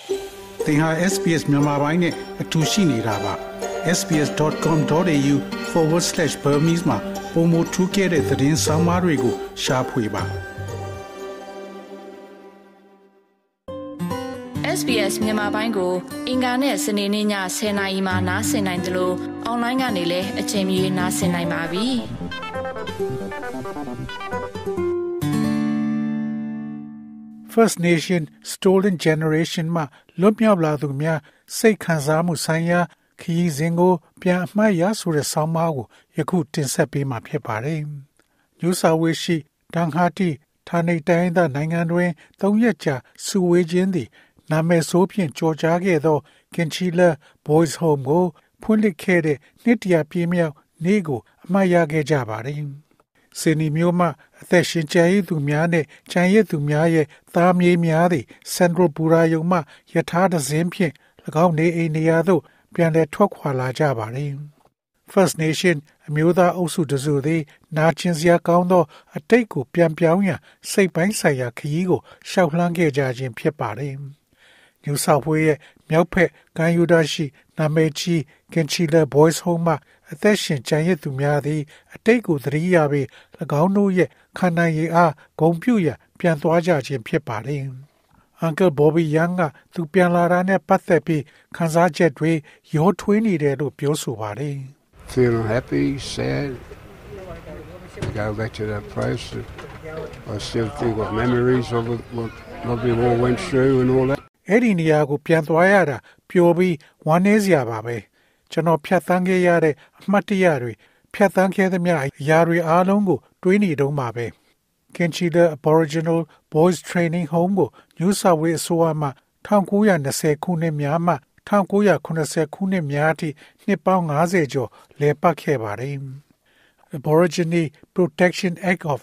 သင်ဟာ SPS မြန်မာပိုင်းနဲ့အတူရှိနေတာပါ sbs.com.au/burmese မှာပုံမထူးခဲ့တဲ့သတင်းစာမားတွေကိုရှားဖွေပါ SBS မြန်မာပိုင်းကိုအင်ကာနဲ့စနေနေ့ည10:00နာရီမှနားဆင်နိုင်တယ်လို့အွန်လိုင်းကနေလည်းအချိန်မီနားဆင်နိုင်ပါပြီ First Nation Stolen Generation မှာလွတ်မြောက်လာသူများစိတ်ခံစားမှုဆိုင်ရာခရီးစဉ်ကိုပြန်အမှတ်ရဆိုတဲ့ဆောင်းပါးကိုယခုတင်ဆက်ပေးမှာဖြစ်ပါတယ်။ New South Wales ရှိဒန်ဟာတီဌာနေတိုင်းသားနိုင်ငံတွင်3ရက်ကြာစုဝေးခြင်းသည်နာမည်ဆိုးဖြင့်ကြော်ကြားခဲ့သော Kinchela Boys Home ကိုဖွင့်လှစ်ခဲ့တဲ့နှစ်တရာပြည့်မြောက်နေ့ကိုအမှတ်ရခဲ့ကြပါတယ်။ဆင်နီမျိုးမှအသက်ရှင်ကျန်ရည်သူများနဲ့ကျန်ရည်သူများရဲ့သားမြေးများသည် Central ဘူရာယုံမှယထာတစင်းဖြင့်၎င်းနေအိမ်နေရာသို့ပြန်လည်ထွက်ခွာလာကြပါတယ်။ First Nation အမျိုးသားအုပ်စုတစုသည်နာကျင်စရာကောင်းသောအတိတ်ကိုပြန်ပြောင်းရန်စိတ်ပိုင်းဆိုင်ရာခရီးကိုရှောက်လှမ်းခဲ့ကြခြင်းဖြစ်ပါတယ်။ New South Wales ရဲ့မြောက်ဖက်ကမ်းရိုးတန်းရှိနာမည်ကြီး Kinchela Boys Home မှအသက်ရှင်ကျန်ရစ်သူများသည်အတိတ်ကိုသတိရပြီး၎င်းတို့ရဲ့ခံနိုင်ရည်အားဂုဏ်ပြုရန်ပြန်သွားကြခြင်းဖြစ်ပါတယ်။ Uncle Bobby Young ကသူပြန်လာတာနဲ့ပတ်သက်ပြီးခံစားချက်တွေရောထွေးနေတယ်လို့ပြောဆိုပါတယ်။ Feeling happy, sad. Go back to that place. I still think of memories of what we all went through and all that. အဲ့ဒီနေရာကိုပြန်သွားရတာပျော်ပြီးဝမ်းနည်းစရာပါပဲကျွန်တော်ဖြတ်သန်းခဲ့ရတဲ့အမှတ်တရတွေဖြတ်သန်းခဲ့သမျှအရာတွေအားလုံးကိုတွေးနေတုန်းပါပဲ Kinchela Aboriginal Boys Training Home ကို New South Wales အစိုးရမှ1920ခုနှစ်များမှ1980ခုနှစ်များအထိနှစ်ပေါင်း50ကျော်လည်ပတ်ခဲ့ပါတယ်။ Aborigine Protection Act of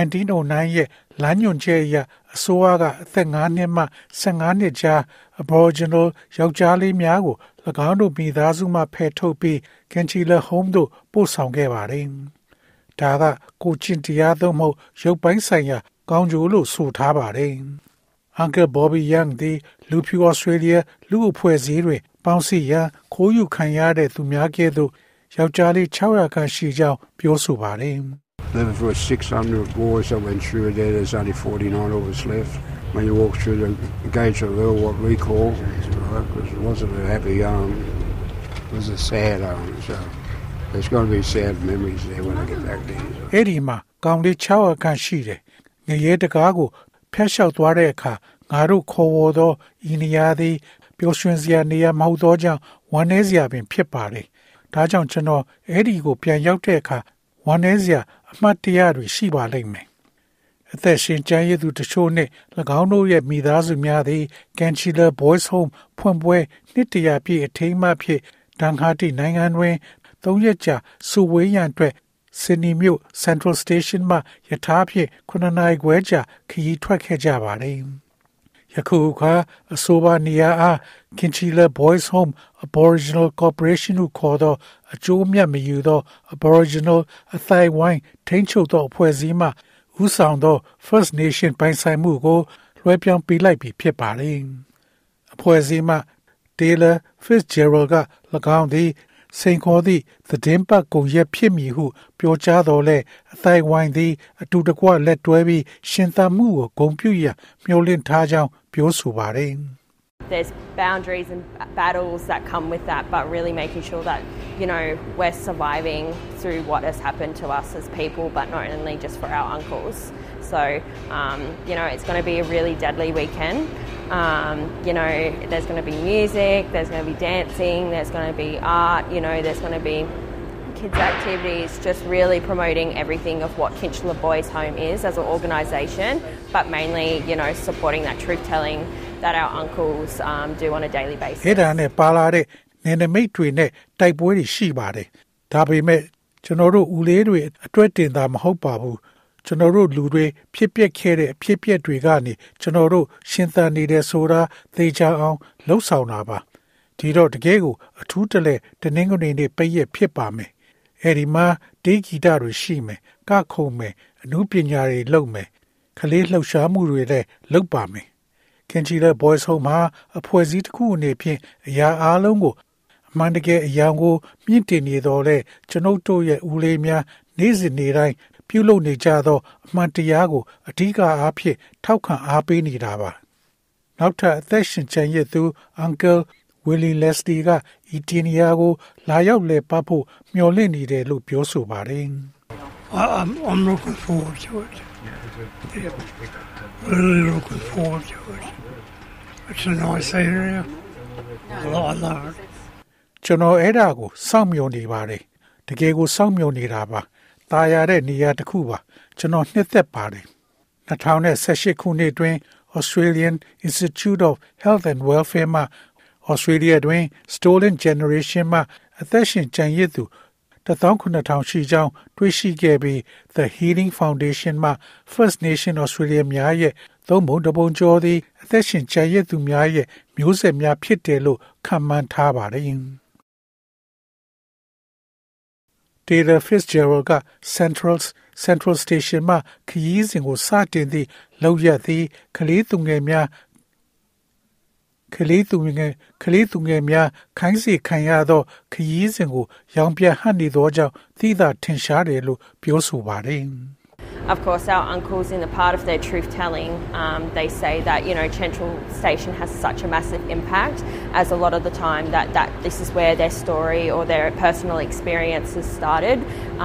1909ရဲ့လမ်းညွှန်ချက်အရအစိုးရကအသက်5နှစ်မှ15နှစ်ကြား Aboriginal ယောက်ျားလေးများကို၎င်းတို့မိသားစုမှဖယ်ထုတ်ပြီး Kinchela Home သို့ပို့ဆောင်ခဲ့ပါတယ်။ဒါကကိုကျင့်တရားသို့မဟုတ်ရုပ်ပိုင်းဆိုင်ရာကောင်းကျိုးလို့ဆိုထားပါတယ်။ Uncle Bobby Young သည်လူဖြူ Australia လူအဖွဲ့အစည်းတွေပေါင်းစည်းရန်ခိုးယူခံရတဲ့သူများကဲ့သို့ယောက်ျားလေး600ခန့်ရှိကြောင်းပြောဆိုပါတယ်။ Living for 600 boys that went through there, there's only 49 of us left. When you walk through the gates of hell, what we call, because it wasn't a happy home, it was a sad home. So there's going to be sad memories there when I get back there. အဲ့ဒီမှာကောင်းလေး600ခန့်ရှိတယ်။ငရဲတကားကိုဖျက်လျှောက်သွားတဲ့အခါငါတို့ခေါ်ဝေါ်သောဤနေရာသည်ပျော်ရွှင်စရာနေရာမဟုတ်သောကြောင့်ဝမ်းနည်းစရာပင်ဖြစ်ပါတယ်။ဒါကြောင့်ကျွန်တော်အဲ့ဒီကိုပြန်ရောက်တဲ့အခါဝမ်းနည်းစရာအမှတ်တရတွေရှိပါလိမ့်မယ်။အသက်ရှင်ကျန်ရည်သူတချို့နဲ့၎င်းတို့ရဲ့မိသားစုများသည် Kinchela Boys Home ဖွင့်ပွဲနှစ်တရာပြည့်အထိမ်းအမှတ်ဖြင့်ဒန်ဟာတီနိုင်ငံတွင်3ရက်ကြာစုဝေးရန်အတွက်ဆင်နီမြို့ Central Station မှယထာဖြင့်9နာရီခွဲကြာခရီးထွက်ခဲ့ကြပါတယ်။ယခုအခါအဆိုပါနေရာအား Kinchela Boys Home Aboriginal Corporation ဟုခေါ်သောအကျိုးမြတ်မယူသော Aboriginal အသိုက်ဝိုင်းထိန်းချုပ်သောအဖွဲ့အစည်းမှဦးဆောင်သော First Nation ပိုင်ဆိုင်မှုကိုလွှဲပြောင်းပေးလိုက်ပြီဖြစ်ပါတယ်။အဖွဲ့အစည်းမှ Taylor Fitzgerald က၎င်းသည်စိန်ခေါ်သည့်သတင်းပတ်ကုန်ရက်ဖြစ်မည်ဟုပြောကြားတော်လဲအသိုက်ဝိုင်းသည်အတူတကွလက်တွဲပြီးရှင်သန်မှုကိုဂုဏ်ပြုရန်မျှော်လင့်ထားကြောင်းပြောဆိုပါတယ်။ There's boundaries and battles that come with that, but really making sure that, you know, we're surviving through what has happened to us as people, but not only just for our uncles. So, you know, it's going to be a really deadly weekend. You know, there's going to be music, there's going to be dancing, there's going to be art, you know, there's going to be kids activities, just really promoting everything of what Kinchela Boys Home is as an organisation, but mainly, you know, supporting that truth telling that our uncles do on a daily basis. အဲ့ဒါနဲ့ပါလာတဲ့နယ်နိမိတ်တွေနဲ့တိုက်ပွဲတွေရှိပါတယ်။ဒါပေမဲ့ကျွန်တော်တို့ဦးလေးတွေအတွက်တင်တာမဟုတ်ပါဘူး။ကျွန်တော်တို့လူတွေဖြစ်ပျက်ခဲ့တဲ့အဖြစ်ပျက်တွေကနေကျွန်တော်တို့ရှင်သန်နေတဲ့ဆိုတာသိချအောင်လှုပ်ဆောင်တာပါ။ဒီတော့တကယ်ကိုအထူးတလဲတနင်္ဂနွေနေ့ပိတ်ရက်ဖြစ်ပါမယ်။အဲဒီမှာတေးဂီတတွေရှိမယ်။ကခုံမယ်အနုပညာတွေလုပ်မယ်။ခလေးလှုပ်ရှားမှုတွေလည်းလုပ်ပါမယ်။ Kinchila Boys Home မှာအဖွဲ့အစည်းတစ်ခုအနေဖြင့်အရာအားလုံးကိုအမှန်တကယ်အရာကိုမြင့်တင်နေတော့လေကျွန်ုပ်တို့ရဲ့ဦးလေးများနေ့စဉ်နေ့တိုင်းပြုလုပ်နေကြသောအမှန်တရားကိုအဓိကအားဖြင့်ထောက်ခံအားပေးနေတာပါနောက်ထပ်အသက်ရှင်ကျန်ရစ်သူ Uncle Willie Leslie ကဤတင်ရာကိုလာရောက်လည်ပတ်ဖို့မျှော်လင့်နေတယ်လို့ပြောဆိုပါတယ် I'm looking forward to it. Yeah, really looking forward to it. It's a nice area. I love it. ကျွန်တော်အဲ့ဒါကိုစောင့်မျှော်နေပါတယ်တကယ်ကိုစောင့်မျှော်နေတာပါตายရတဲ့နေရာတစ်ခုပါကျွန်တော်နှစ်သက်ပါတယ်2018ခုနှစ်တွင် Australian Institute of Health and Welfare မှာ Australia တွင် Stolen Generation မှာအသက်ရှင်ကျန်ရစ်သူ1,900 ရှိကြောင်းတွေ့ရှိခဲ့ပြီး The Healing Foundation မှာ First Nation Australia များရဲ့သုံးပုံတစ်ပုံကျော်သည်အသက်ရှင်ကျန်ရစ်သူများရဲ့မျိုးဆက်များဖြစ်တယ်လို့ခန့်မှန်းထားပါတယ် Taylor Fitzgerald က Central Station မှာခရီးစဉ်ကိုစတင်သည့်လောက်ရသည့်ကလေးသူငယ်များခိုင်းစေခံရသောခရီးစဉ်ကိုရောင်ပြဟပ်နေသောကြောင့်သိသာထင်ရှားတယ်လို့ပြောဆိုပါတယ် Of course, our uncles, in the part of their truth-telling, they say that, Central Station has such a massive impact, as a lot of the time that this is where their story or their personal experiences started,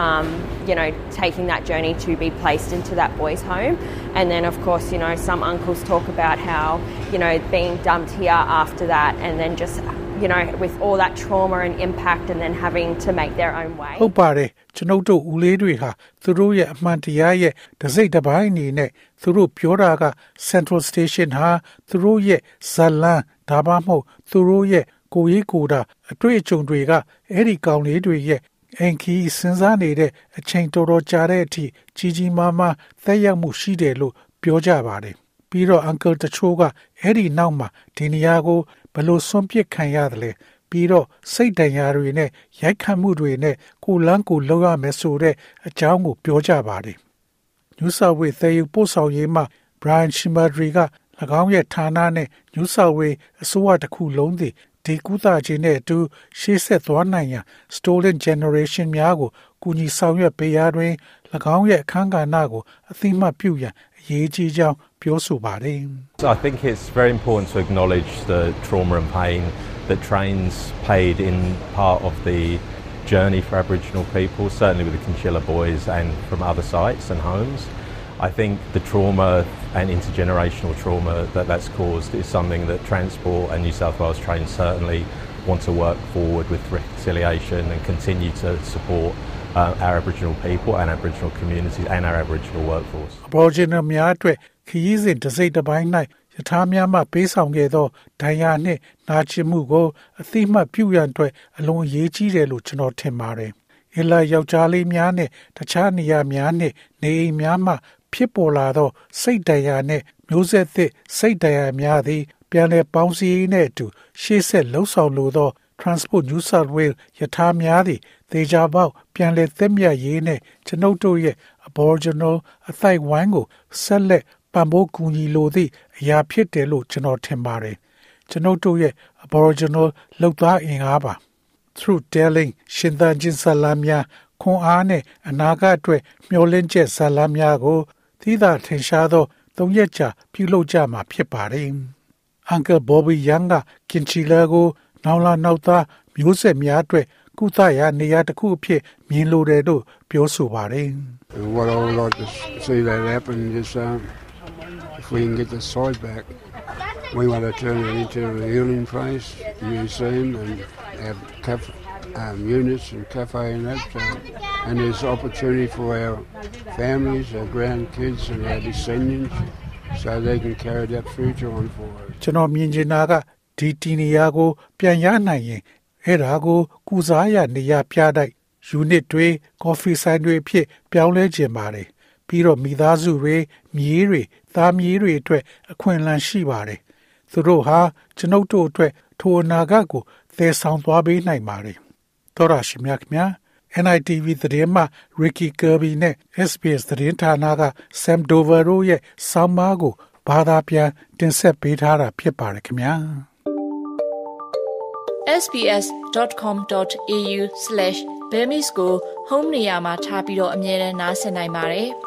taking that journey to be placed into that boys' home. And then, of course, some uncles talk about how, being dumped here after that and then just, with all that trauma and impact and then having to make their own way. ဟုတ်ပါတယ်ကျွန်ုပ်တို့ဦးလေးတွေဟာသူတို့ရဲ့အမှန်တရားရဲ့တစိတ်တစ်ပိုင်းအနေနဲ့သူတို့ပြောတာက Central Station ဟာသူတို့ရဲ့ဇလန်းဒါမှမဟုတ်သူတို့ရဲ့ကိုယ်ရေးကိုယ်တာအတွေ့အကြုံတွေကအဲ့ဒီကောင်လေးတွေရဲ့အင်ခီစဉ်းစားနေတဲ့အချိန်တော်တော်ကြာတဲ့အထိကြီးကြီးမားမားသက်ရောက်မှုရှိတယ်လို့ပြောကြပါတယ်ပြီးတော့ Uncle တချို့ကအဲ့ဒီနောက်မှာဒီနေရာကိုဘယ်လိုဆွန့်ပစ်ခံရတယ်လဲပြီးတော့စိတ်တရားတွေနဲ့ရိုက်ခတ်မှုတွေနဲ့ကိုလန်းကိုလောက်ရမယ်ဆိုတဲ့အကြောင်းကိုပြောကြပါတယ်။ New South Wales သယ်ယူပို့ဆောင်ရေးမှ Brian Shimadri က၎င်းရဲ့ဌာနနဲ့ New South Wales အစိုးရတစ်ခုလုံးသည်ဒီကုသခြင်းနဲ့အတူရှေ့ဆက်သွားနိုင်ရန် Stolen Generation များကိုကူညီဆောင်ရွက်ပေးရာတွင်၎င်းရဲ့အခမ်းကဏ္ဍကိုအသိမှတ်ပြုရန်အရေးကြီးကြောင်းပြောဆိုပါတယ်။ So I think it's very important to acknowledge the trauma and pain that trains played in part of the journey for Aboriginal people, certainly with the Kinchila Boys and from other sites and homes. I think the trauma and intergenerational trauma that's caused is something that Transport and New South Wales Train certainly want to work forward with reconciliation and continue to support our Aboriginal people and Aboriginal communities and our Aboriginal workforce. Aboriginal များအတွက်ခရီးစဉ်တစ်စိတ်တစ်ပိုင်း၌ယထာများမှပေးဆောင်ခဲ့သောဒဏ်ရာနှင့်နာကျင်မှုကိုအသိမှတ်ပြုရန်အတွက်အလွန်အရေးကြီးတယ်လို့ကျွန်တော်ထင်ပါတယ်။အလယောက်ျားလေးများနဲ့တခြားနေရာများနဲ့နေအိမ်များမှဖြစ်ပေါ်လာသောစိတ်ဒဏ်ရာနှင့်မျိုးဆက်သစ်စိတ်ဒဏ်ရာများသည်ပြန်လည်ပေါင်းစည်းရေးနှင့်အတူရှေ့ဆက်လှုပ်ဆောင်လိုသော Transport New South Wales ယထာများသည်သေချာပေါက်ပြန်လည်သက်မြတ်ရေးနှင့်ကျွန်ုပ်တို့ရဲ့ Aboriginal အသိုက်ဝိုင်းကိုဆက်လက်ပံ့ပိုးကူညီလိုသည့်အရာဖြစ်တယ်လို့ကျွန်တော်ထင်ပါတယ်ကျွန်ုပ်တို့ရဲ့ Aboriginal လုပ်သားအင်အားပါ Through telling ရှင်သန်ခြင်းဇာလံများခွန်အားနဲ့အနာဂတ်အတွက်မျှော်လင့်ချက်ဇာလံများကိုသီးသာထင်ရှားသော၃ရက်ကြာပြုလုပ်ကြမှာဖြစ်ပါတယ် Uncle Bobby Young က Kinchila ကိုနောက်လာနောက်သားမျိုးဆက်များအတွက်ကုသရာနေရာတစ်ခုအဖြစ်မြင်လိုတယ်လို့ပြောဆိုပါတယ် What I would like to see that happen is if we can get the site back, we want to turn it into a healing place, museum, and have units and cafe and that. And there's opportunity for our families, our grandkids, and our descendants, so they can carry that future on forward. ကျွန်တော်မြင်ချင်တာကဒီတီနေရာကိုပြန်ရနိုင်ရင်အဲ့ဒါကိုကုစားရနေရာပြတိုက် unit တွေ coffee ဆိုင်တွေဖြစ်ပြောင်းလဲခြင်းပါတယ်ပြီးတော့မိသားစုတွေမြေးတွေသားမြေးတွေအတွက်အခွင့်အလမ်းရှိပါတယ်သူတို့ဟာကျွန်ုပ်တို့အတွက်ထိုအနာဂတ်ကိုသယ်ဆောင်သွားပေးနိုင်ပါတယ်တော်ရရှိမြတ်များ NITV သတင်းမှ Ricky Kirby နဲ့ SBS သတင်းဌာနက Sam Dover ရဲ့ဆောင်းပါးကိုဘာသာပြန်တင်ဆက်ပေးထားတာဖြစ်ပါတယ်ခင်ဗျာ sbs.com.au/Burmese ကို home နေရာမှာထားပြီးတော့အမြဲတမ်းနားဆင်နိုင်ပါတယ်။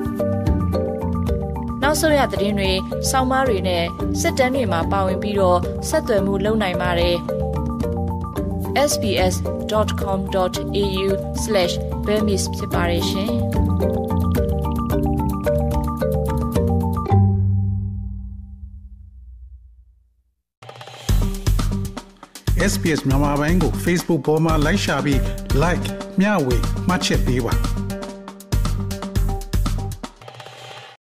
နောက်ဆုံးရသတင်းတွေ၊ဆောင်းပါးတွေနဲ့စစ်တမ်းတွေမှာပါဝင်ပြီးတော့ဆက်သွယ်မှုလုပ်နိုင်ပါတယ်။ sbs.com.au/Burmese ဖြစ်ပါတယ်ရှင်။ SBS မြန်မာပိုင်းကို Facebook ပေါ်မှာ like ရှာပြီး like မျှဝေမှတ်ချက်ပေးပါ